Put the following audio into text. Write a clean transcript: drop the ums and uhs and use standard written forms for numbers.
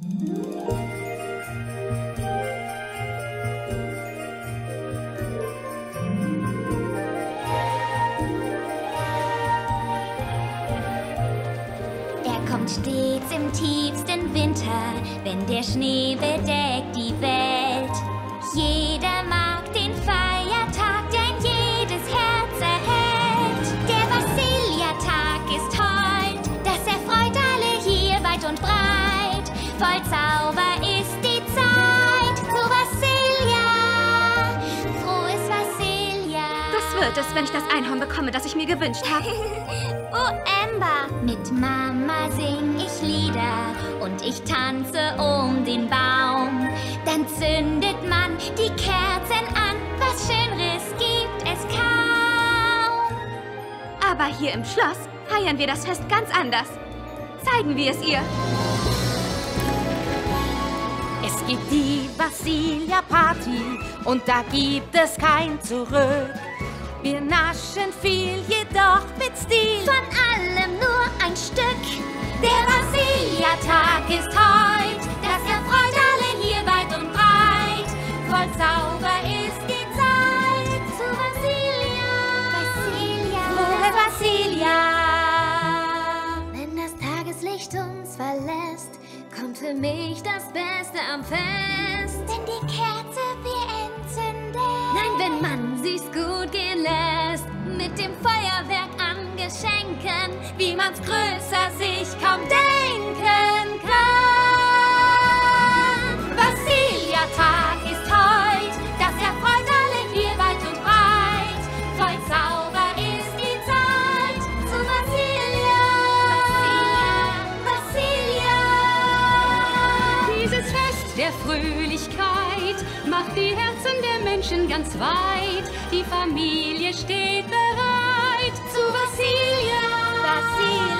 Kommt stets im tiefsten Winter, wenn der Schnee bedeckt die Welt. Jeder mag den Feiertag, denn jedes Herz erhält. Der Vasilia-Tag ist heut, das erfreut alle hier weit und breit. Voll Zauber ist die Zeit zu Vasilia, frohes Vasilia. Das wird es, wenn ich das Einhorn bekomme, das ich mir gewünscht habe. Oh, Amber! Mit Mama sing ich Lieder und ich tanze um den Baum. Dann zündet man die Kerzen an, was Schöneres gibt es kaum. Aber hier im Schloss feiern wir das Fest ganz anders. Zeigen wir es ihr. Es gibt die Vasilia-Party und da gibt es kein Zurück. Wir naschen viel, jedoch mit Stil. Von allem nur ein Stück. Der Vasilia-Tag ist heut, das erfreut alle hier weit und breit. Voll Zauber ist die Zeit zu Vasilia. Vasilia, frohe Vasilia. Wenn das Tageslicht uns verlässt, kommt für mich das Beste am Fest. Wenn die Kerze wir entzünden. Nein, wenn man sich's gut gehen lässt. Mit dem Feuerwerk an Geschenken, wie man's größer sich kaum denken kann. Vasilia-Tag ist heut, das erfreut alle hier weit und breit. Voll Zauber ist die Zeit zu Vasilia. Vasilia. Dieses Fest der Fröhlichkeit macht die Herzen der Menschen ganz weit. Die Familie steht bereit zu Vasilia. Vasilia.